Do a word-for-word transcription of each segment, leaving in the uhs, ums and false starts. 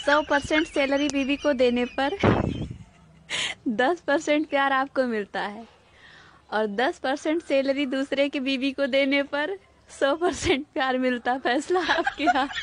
सौ percent salary बीवी को देने पर दस परसेंट प्यार आपको मिलता है, और दस परसेंट सैलरी दूसरे की बीवी को देने पर सौ परसेंट प्यार मिलता। फैसला आपके हाथ।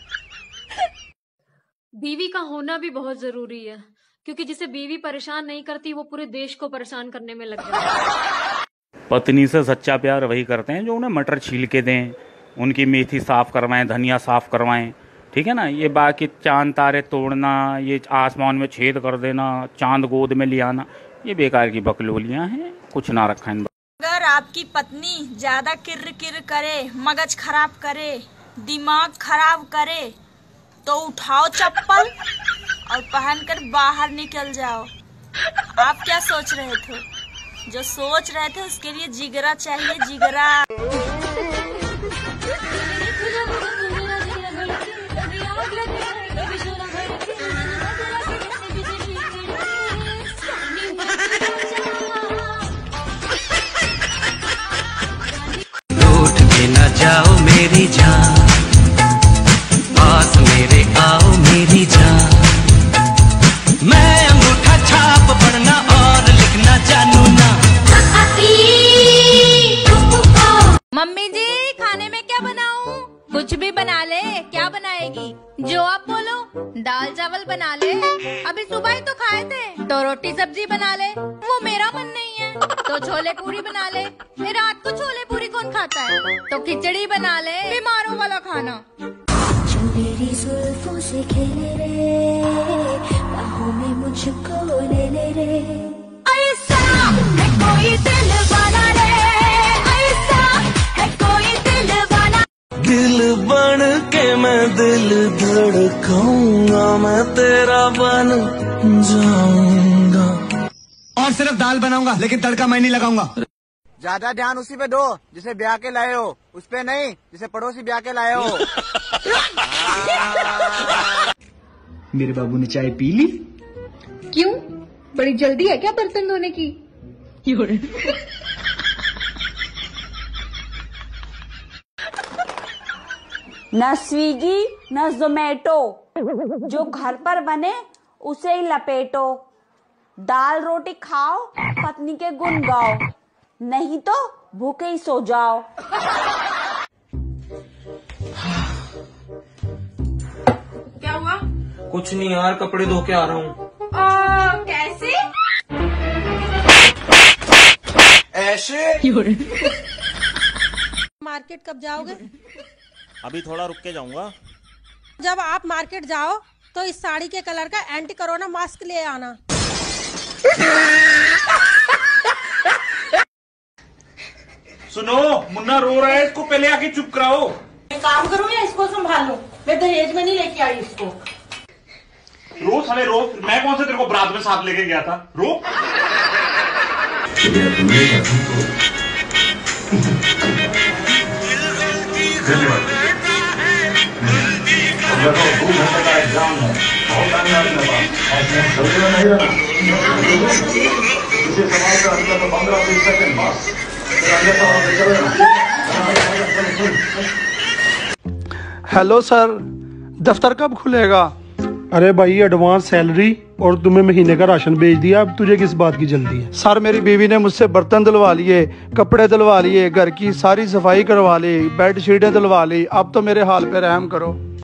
बीवी का होना भी बहुत जरूरी है, क्योंकि जिसे बीवी परेशान नहीं करती वो पूरे देश को परेशान करने में लग जाती है। पत्नी से सच्चा प्यार वही करते हैं जो उन्हें मटर छील के दें, उनकी मेथी साफ करवाएं, धनिया साफ करवाएं, ठीक है ना। ये बाकी चांद तारे तोड़ना, ये आसमान में छेद कर देना, चांद गोद में ले आना, ये बेकार की बकलोलियां हैं, कुछ ना रखा इन। अगर आपकी पत्नी ज्यादा किर किर करे, मगज खराब करे, दिमाग खराब करे, तो उठाओ चप्पल और पहनकर बाहर निकल जाओ। आप क्या सोच रहे थे? जो सोच रहे थे उसके लिए जिगरा चाहिए, जिगरा। लौट के न जाओ मेरी जान, पास मेरे आओ मेरी जान। मैं अंगूठा छाप पढ़ना और लिखना जानू ना। मम्मी जी खाने में क्या बनाऊं? कुछ भी बना ले। क्या बनाएगी? जो आप बोलो। दाल चावल बना ले, अभी सुबह ही तो खाए थे। तो रोटी सब्जी बना ले, वो मेरा मन नहीं है। तो छोले पूरी बना ले, रात को छोले पूरी कौन खाता है? तो खिचड़ी बना ले, बीमारों वाला खाना। जो मेरी जुल्फों से खेले रे, बाहों में मुझको ले ले रे। ऐसा है कोई दिल वाला रे, ऐसा है कोई दिल वाला। दिल बन के मैं दिल धड़काऊंगा, मैं तेरा बन जाऊंगा। और सिर्फ दाल बनाऊंगा, लेकिन तड़का मैं नहीं लगाऊंगा। ज्यादा ध्यान उसी पे दो जिसे ब्याह के लाए हो, उस पे नहीं जिसे पड़ोसी ब्याह के लाए हो। मेरे बाबू ने चाय पी ली? क्यों? बड़ी जल्दी है क्या बर्तन धोने की? न स्विगी न जोमेटो, जो घर पर बने उसे ही लपेटो। दाल रोटी खाओ, पत्नी के गुण गाओ, नहीं तो भूखे ही सो जाओ। क्या हुआ? कुछ नहीं यार, कपड़े धो के आ रहा हूँ। कैसे? ऐसे? मार्केट कब जाओगे? अभी थोड़ा रुक के जाऊंगा। जब आप मार्केट जाओ तो इस साड़ी के कलर का एंटी कोरोना मास्क ले आना। सुनो, मुन्ना रो रहा है, इसको पहले आके चुप कराओ। मैं काम करूँ या इसको संभालूं? मैं दहेज में नहीं लेके आई इसको। रो साले रो, मैं कौन से तेरे को बरात में साथ लेके गया था? रो। हेलो सर, दफ्तर कब खुलेगा? अरे भाई एडवांस सैलरी और तुम्हें महीने का राशन भेज दिया, अब तुझे किस बात की जल्दी है? सर मेरी बीवी ने मुझसे बर्तन धुलवा लिए, कपड़े धुलवा लिए, घर की सारी सफाई करवा ली, बेड शीटें धुलवा ली, अब तो मेरे हाल पे रहम करो।